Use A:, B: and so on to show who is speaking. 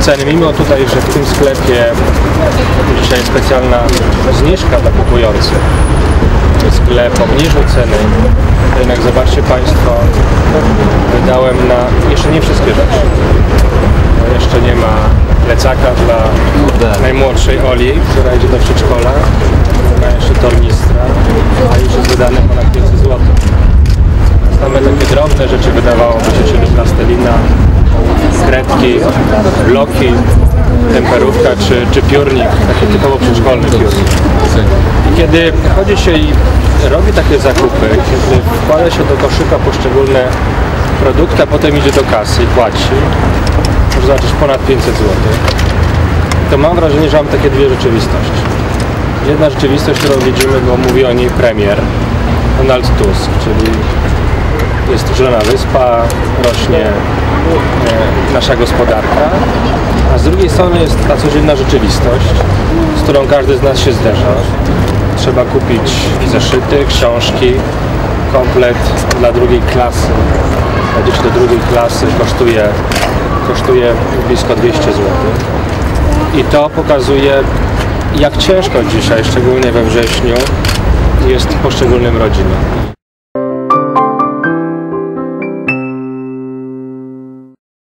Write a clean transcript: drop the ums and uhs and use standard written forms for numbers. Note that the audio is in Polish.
A: ceny, mimo tutaj, że w tym sklepie dzisiaj specjalna zniżka dla kupujących, sklep obniżył ceny, to jednak zobaczcie Państwo, wydałem na jeszcze nie wszystkie rzeczy. Jeszcze nie ma plecaka dla najmłodszej Oli, która idzie do przedszkola, nie ma jeszcze tornistra, a już jest wydane ponad 500 zł. Same takie drobne rzeczy wydawałoby się, czyli plastelina, kredki, bloki, temperówka czy piórnik, taki typowo przedszkolny piórnik. I kiedy chodzi się i robi takie zakupy, kiedy wkłada się do koszyka poszczególne produkty, a potem idzie do kasy i płaci, może zobaczyć ponad 500 zł, to mam wrażenie, że mam takie dwie rzeczywistości. Jedna rzeczywistość, którą widzimy, bo mówi o niej premier Donald Tusk, czyli jest zielona wyspa, rośnie nasza gospodarka, a z drugiej strony jest ta codzienna rzeczywistość, z którą każdy z nas się zderza. Trzeba kupić zeszyty, książki, komplet dla drugiej klasy. Dla dzieci do drugiej klasy kosztuje blisko 200 zł. I to pokazuje, jak ciężko dzisiaj, szczególnie we wrześniu, jest poszczególnym rodzinom.